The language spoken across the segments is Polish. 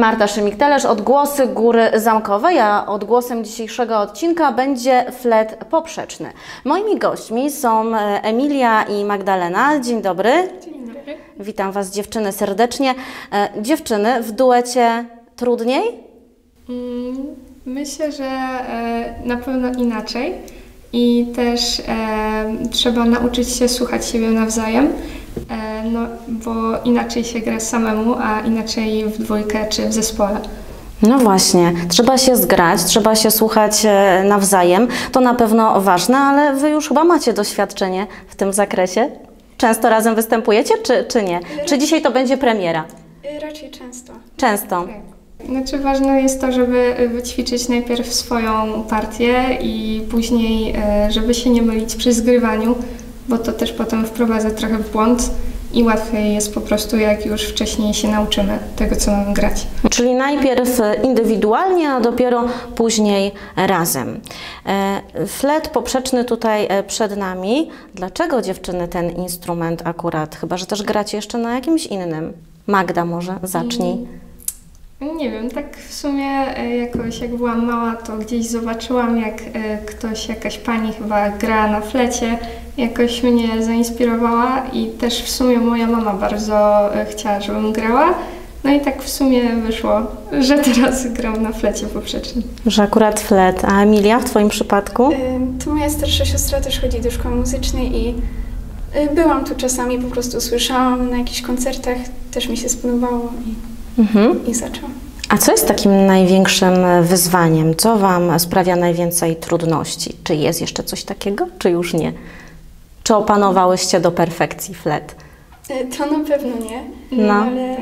Marta Szymik-Telesz, Odgłosy Góry Zamkowej, a odgłosem dzisiejszego odcinka będzie flet poprzeczny. Moimi gośćmi są Emilia i Magdalena. Dzień dobry. Dzień dobry. Witam Was dziewczyny serdecznie. Dziewczyny, w duecie trudniej? Myślę, że na pewno inaczej i też trzeba nauczyć się słuchać siebie nawzajem, no, bo inaczej się gra samemu, a inaczej w dwójkę czy w zespole. No właśnie, trzeba się zgrać, trzeba się słuchać nawzajem. To na pewno ważne, ale Wy już chyba macie doświadczenie w tym zakresie. Często razem występujecie, czy nie? Czy dzisiaj to będzie premiera? Raczej często. Często. Znaczy ważne jest to, żeby wyćwiczyć najpierw swoją partię i później, żeby się nie mylić przy zgrywaniu, bo to też potem wprowadza trochę w błąd i łatwiej jest po prostu, jak już wcześniej się nauczymy tego, co mamy grać. Czyli najpierw indywidualnie, a dopiero później razem. Flet poprzeczny tutaj przed nami. Dlaczego dziewczyny ten instrument akurat? Chyba że też gracie jeszcze na jakimś innym. Magda, może zacznij. Nie wiem, tak w sumie jakoś jak byłam mała, to gdzieś zobaczyłam, jak jakaś pani chyba gra na flecie, jakoś mnie zainspirowała i też w sumie moja mama bardzo chciała, żebym grała. No i tak w sumie wyszło, że teraz gram na flecie poprzecznym. Że akurat flet. A Emilia, w Twoim przypadku? To moja starsza siostra też chodzi do szkoły muzycznej i byłam tu czasami, po prostu słyszałam na jakichś koncertach, też mi się spodobało i zaczęłam. A co jest takim największym wyzwaniem? Co Wam sprawia najwięcej trudności? Czy jest jeszcze coś takiego, czy już nie? Czy opanowałyście do perfekcji flet? To na pewno nie, No. ale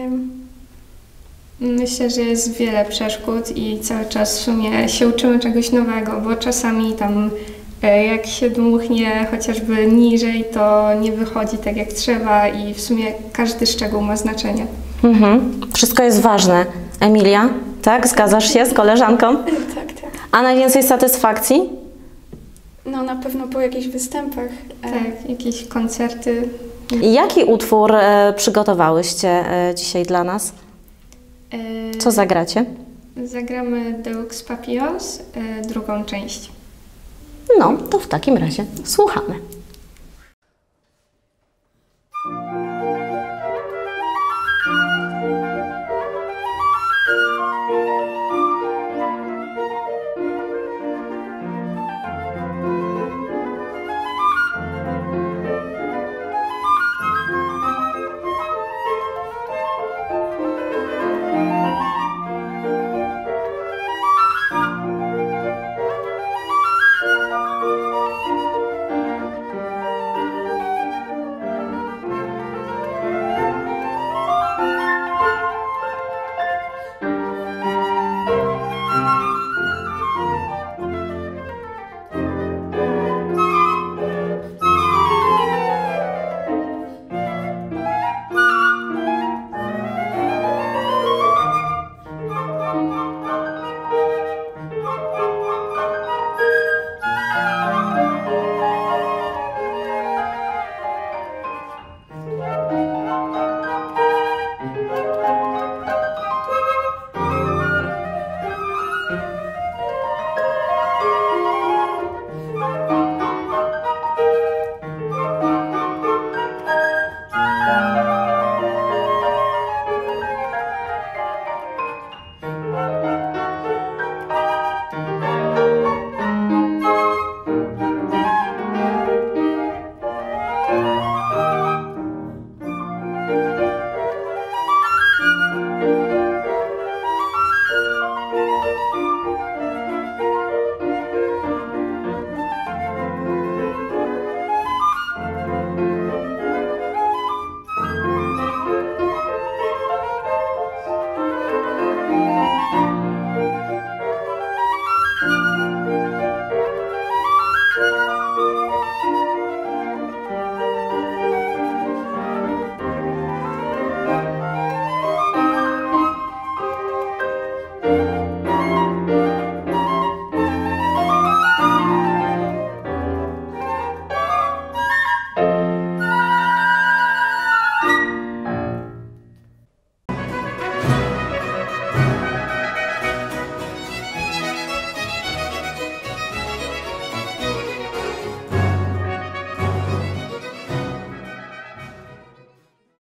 Myślę, że jest wiele przeszkód i cały czas w sumie się uczymy czegoś nowego, bo czasami tam jak się dmuchnie chociażby niżej, to nie wychodzi tak jak trzeba i w sumie każdy szczegół ma znaczenie. Wszystko jest ważne. Emilia, tak? Zgadzasz się z koleżanką? tak. A najwięcej satysfakcji? No na pewno po jakichś występach. Tak, jakieś koncerty. I jaki utwór przygotowałyście dzisiaj dla nas? Co zagracie? Zagramy Deux Papillons, drugą część. No, to w takim razie słuchamy.